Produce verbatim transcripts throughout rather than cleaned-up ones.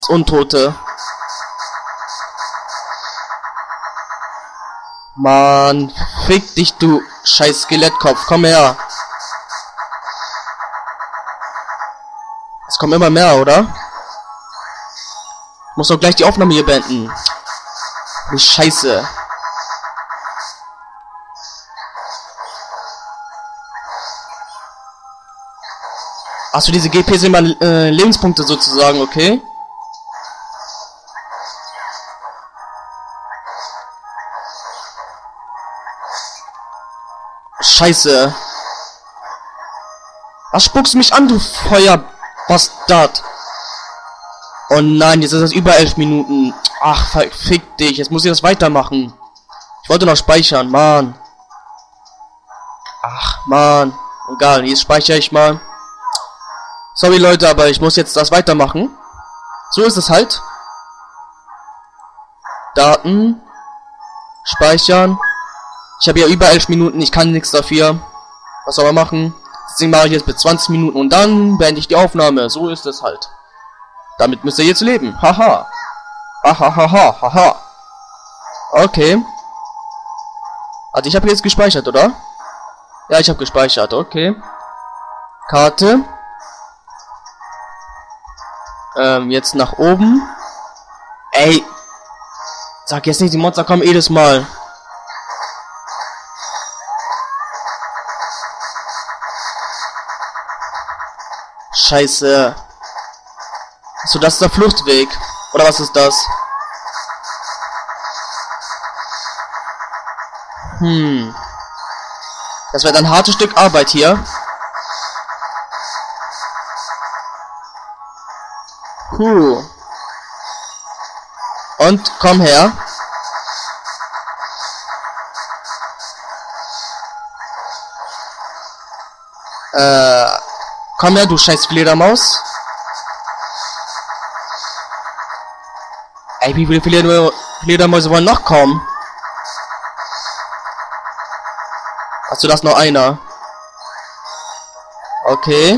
Untote. Mann, fick dich, du scheiß Skelettkopf. Komm her. Es kommen immer mehr, oder? Ich muss doch gleich die Aufnahme hier beenden. Die Scheiße. Achso, diese G P sind mal äh, Lebenspunkte sozusagen, okay? Scheiße. Was spuckst du mich an, du Feuerbastard? Oh nein, jetzt ist das über elf Minuten. Ach, fick dich, jetzt muss ich das weitermachen. Ich wollte noch speichern, Mann. Ach, Mann. Egal, jetzt speichere ich mal. Sorry, Leute, aber ich muss jetzt das weitermachen. So ist es halt. Daten. Speichern. Ich habe ja über elf Minuten, ich kann nichts dafür. Was soll man machen? Deswegen mache ich jetzt bis zwanzig Minuten und dann beende ich die Aufnahme. So ist es halt. Damit müsst ihr jetzt leben. Haha. Hahaha. Haha. Okay. Also ich habe jetzt gespeichert, oder? Ja, ich habe gespeichert. Okay. Karte. Ähm, jetzt nach oben. Ey. Sag jetzt nicht, die Monster kommen jedes Mal. Scheiße. So, das ist der Fluchtweg. Oder was ist das? Hm. Das wird ein hartes Stück Arbeit hier. Puh. Und komm her. Äh, komm her, du scheiß Fledermaus. Ey, wie viele Fleder Fledermäuse wollen noch kommen? Hast du das noch einer? Okay.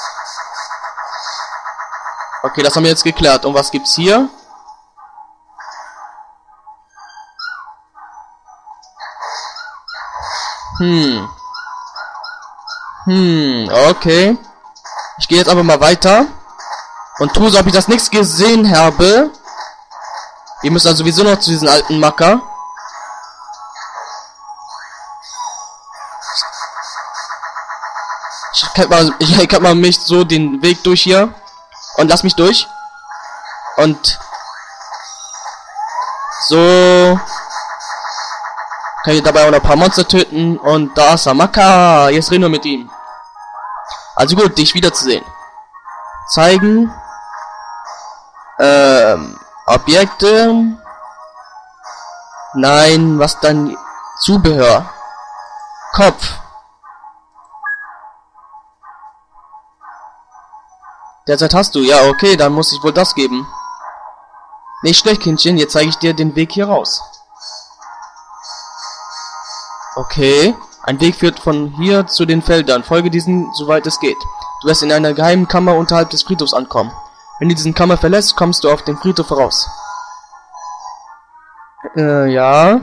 Okay, das haben wir jetzt geklärt. Und was gibt's hier? Hm. Hm, okay. Ich gehe jetzt aber mal weiter. Und tue so, ob ich das nichts gesehen habe. Wir müssen also sowieso noch zu diesen alten Macker. Ich kann mal, ich kann mal mich so den Weg durch hier. Und lass mich durch. Und so kann ich dabei auch noch ein paar Monster töten. Und da ist Amaka. Jetzt reden wir mit ihm. Also gut, dich wiederzusehen. Zeigen. Ähm, Objekte. Nein, was dann? Zubehör. Kopf. Derzeit hast du. Ja, okay, dann muss ich wohl das geben. Nicht schlecht, Kindchen. Jetzt zeige ich dir den Weg hier raus. Okay. Ein Weg führt von hier zu den Feldern. Folge diesen, soweit es geht. Du wirst in einer geheimen Kammer unterhalb des Friedhofs ankommen. Wenn du diesen Kammer verlässt, kommst du auf den Friedhof raus. Äh, ja.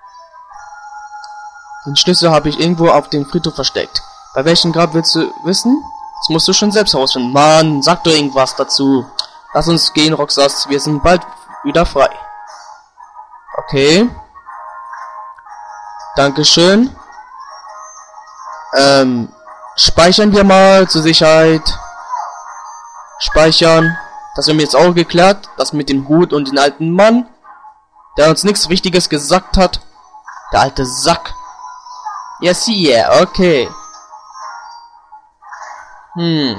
Den Schlüssel habe ich irgendwo auf dem Friedhof versteckt. Bei welchem Grab willst du wissen? Das musst du schon selbst herausfinden. Mann, sag doch irgendwas dazu. Lass uns gehen, Roxas. Wir sind bald wieder frei. Okay. Dankeschön. Ähm, speichern wir mal zur Sicherheit. Speichern. Das haben wir jetzt auch geklärt. Das mit dem Hut und den alten Mann, der uns nichts Wichtiges gesagt hat. Der alte Sack. Yes, yeah, okay. Hm.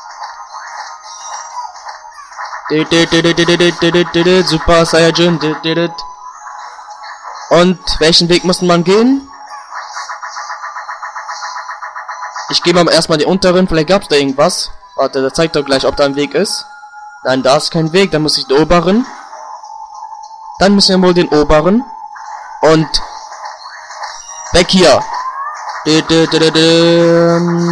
Super Saiyajin. Und welchen Weg muss man gehen? Ich gehe mal erstmal den unteren, vielleicht gab's da irgendwas. Warte, der zeigt doch gleich, ob da ein Weg ist. Nein, da ist kein Weg, dann muss ich den oberen. Dann müssen wir wohl den oberen. Und weg hier.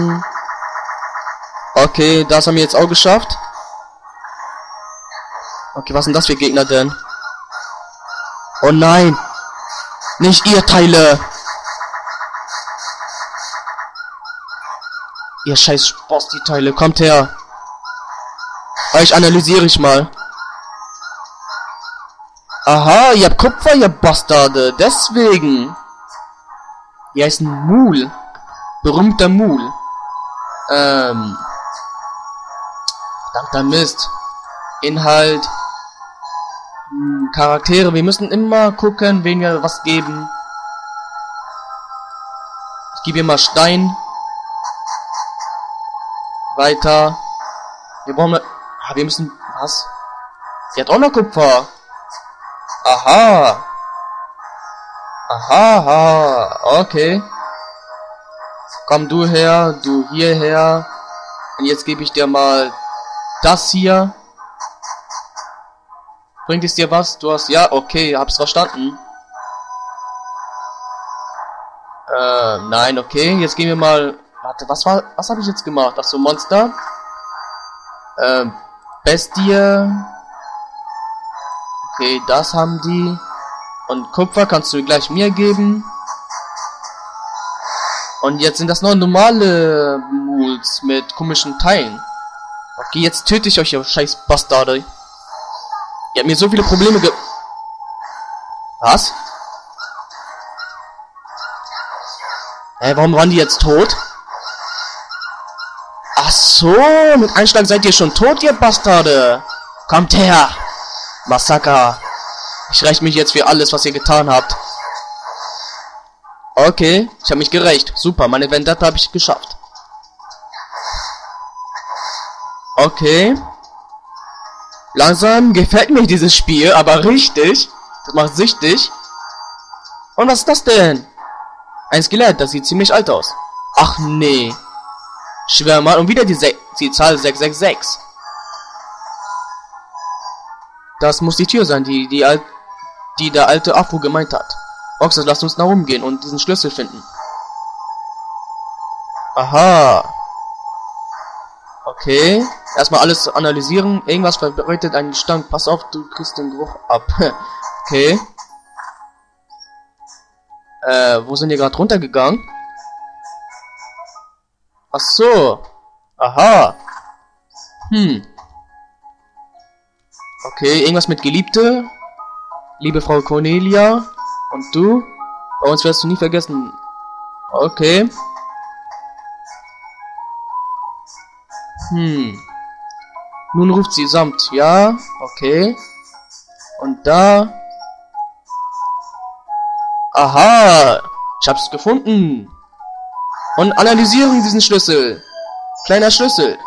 Okay, das haben wir jetzt auch geschafft. Okay, was sind das für Gegner denn? Oh nein! Nicht ihr Teile! Ihr scheiß Sposti-Teile, kommt her! Euch analysiere ich mal. Aha, ihr habt Kupfer, ihr Bastarde. Deswegen. Ihr heißt ein Mul. Berühmter Mul. Ähm. Verdammter Mist. Inhalt. Hm, Charaktere. Wir müssen immer gucken, wen wir was geben. Ich gebe ihr mal Stein. Weiter. Wir brauchen... Ah, wir müssen... Was? Sie hat auch noch Kupfer. Aha. Aha, aha. Okay. Komm du her, du hierher. Und jetzt gebe ich dir mal das hier. Bringt es dir was? Du hast... Ja, okay, hab's verstanden. Äh, nein, okay. Jetzt gehen wir mal... Warte, was war... Was habe ich jetzt gemacht? Ach so, Monster. Ähm, Bestie. Okay, das haben die. Und Kupfer kannst du gleich mir geben. Und jetzt sind das noch normale Muls mit komischen Teilen. Okay, jetzt töte ich euch, ihr scheiß Bastarde. Ihr habt mir so viele Probleme ge... Was? Hä, äh, warum waren die jetzt tot? Ach so, mit Einschlag seid ihr schon tot, ihr Bastarde. Kommt her. Massaker. Ich räche mich jetzt für alles, was ihr getan habt. Okay, ich habe mich gerächt. Super, meine Vendetta habe ich geschafft. Okay. Langsam gefällt mir dieses Spiel, aber richtig. Das macht süchtig. Und was ist das denn? Ein Skelett, das sieht ziemlich alt aus. Ach nee. Schwer mal. Und wieder die, Se die Zahl sechs sechs sechs. Das muss die Tür sein, die, die, Al die der alte Afu gemeint hat. Boxers, lasst uns nach oben gehen und diesen Schlüssel finden. Aha. Okay. Erstmal alles analysieren. Irgendwas verbreitet einen Gestank. Pass auf, du kriegst den Geruch ab. Okay. Äh, wo sind die gerade runtergegangen? Ach so. Aha. Hm. Okay, irgendwas mit Geliebte. Liebe Frau Cornelia. Und du? Bei uns wirst du nie vergessen. Okay. Hm. Nun ruft sie samt. Ja, okay. Und da. Aha. Ich hab's gefunden. Und analysieren diesen Schlüssel. Kleiner Schlüssel.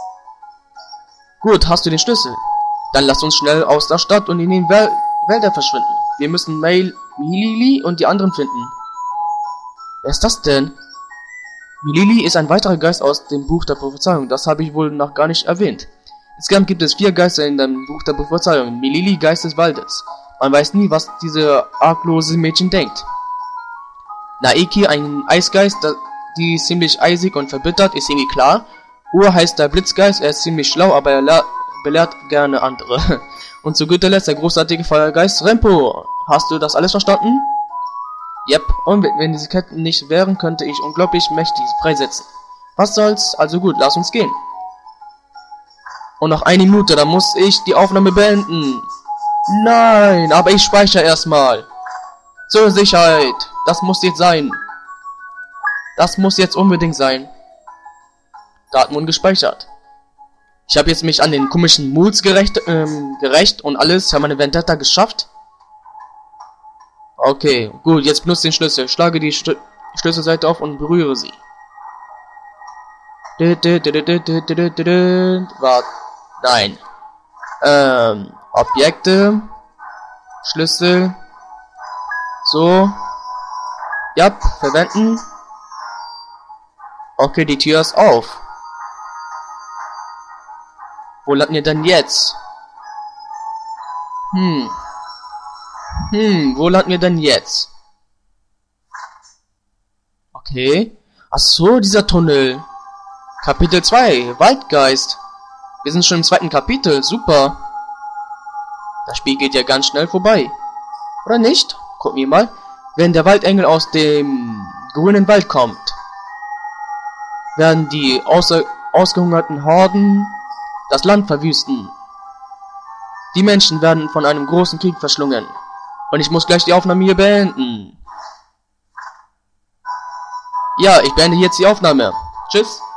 Gut, hast du den Schlüssel? Dann lass uns schnell aus der Stadt und in den Wel Wälder verschwinden. Wir müssen Mail, Milili und die anderen finden. Wer ist das denn? Milili ist ein weiterer Geist aus dem Buch der Prophezeiung. Das habe ich wohl noch gar nicht erwähnt. Insgesamt gibt es vier Geister in dem Buch der Prophezeiung. Milili, Geist des Waldes. Man weiß nie, was diese arglose Mädchen denkt. Naeki, ein Eisgeist, die ist ziemlich eisig und verbittert, ist irgendwie klar. Ur heißt der Blitzgeist, er ist ziemlich schlau, aber er belehrt gerne andere. Und zu guter Letzt der großartige Feuergeist Rempo. Hast du das alles verstanden? Yep, und wenn diese Ketten nicht wären, könnte ich unglaublich mächtig freisetzen. Was soll's? Also gut, lass uns gehen. Und noch eine Minute, dann muss ich die Aufnahme beenden. Nein, aber ich speichere erstmal. Zur Sicherheit. Das muss jetzt sein. Das muss jetzt unbedingt sein. Daten wurden gespeichert. Ich habe jetzt mich an den komischen Muls gerecht, ähm, gerecht und alles. Ich habe meine Vendetta geschafft. Okay, gut, jetzt benutze den Schlüssel. Schlage die Sch Schlüsselseite auf und berühre sie. Warte. Nein. Ähm, Objekte. Schlüssel. So. Ja, verwenden. Okay, die Tür ist auf. Wo landen wir denn jetzt? Hm. Hm, wo landen wir denn jetzt? Okay. Ach so, dieser Tunnel. Kapitel zwei, Waldgeist. Wir sind schon im zweiten Kapitel, super. Das Spiel geht ja ganz schnell vorbei. Oder nicht? Gucken wir mal. Wenn der Waldengel aus dem grünen Wald kommt, werden die außer ausgehungerten Horden das Land verwüsten. Die Menschen werden von einem großen Krieg verschlungen. Und ich muss gleich die Aufnahme hier beenden. Ja, ich beende jetzt die Aufnahme. Tschüss.